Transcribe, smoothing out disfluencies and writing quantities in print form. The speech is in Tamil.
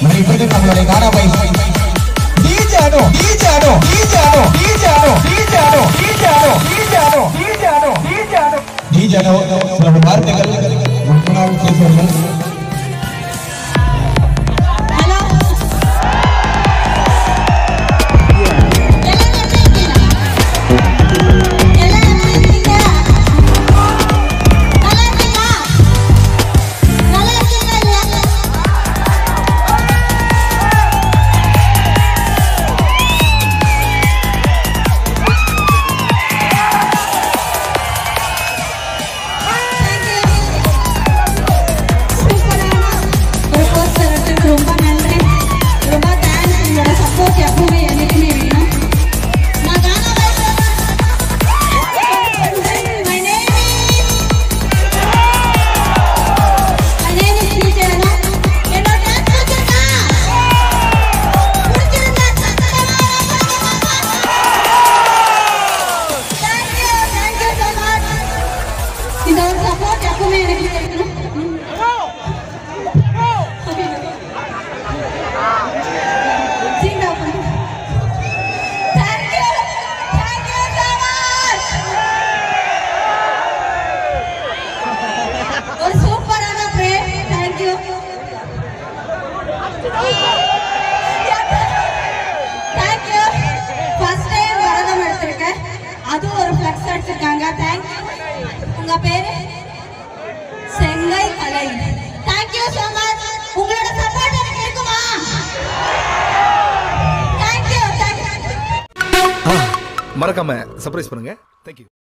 இப்படி நம்மளுடைய கானா பாய் DJ ஆடோ DJ ஆடோ DJ ஆடோ DJ ஆடோ DJ ஆடோ DJ ஆடோ DJ ஆடோ DJ ஆடோ DJ ஆடோ DJ ஆடோ சில வார்த்தைகள் முன்னாள் பேசுவார்கள். அது ஒரு ஃப்ளெக்ஸ் அடிச்சிருக்காங்க. Thank you. உங்க பேரு Chengai Kalai. Thank you so much. உங்களோட சப்போர்ட் எனக்கு இருக்குமா? Thank you. மறக்காம சர்ப்ரைஸ் பண்ணுங்க. Thank you.